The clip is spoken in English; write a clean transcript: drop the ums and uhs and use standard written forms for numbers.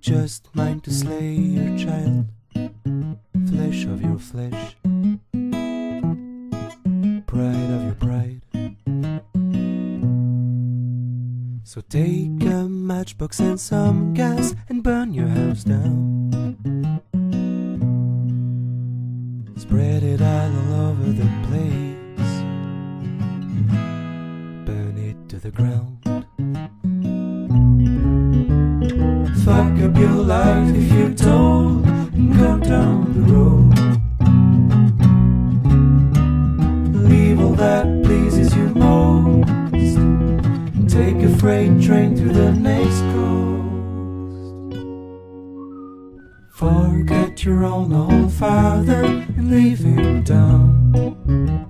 just mind to slay your child, flesh of your flesh, pride of your pride. So take a matchbox and some gas and burn your house down. Spread it all over the place, burn it to the ground. Fuck up your life if you're told and go down the road. Leave all that pleases you most and take a freight train to the next coast. Forget your own old father and leave him down.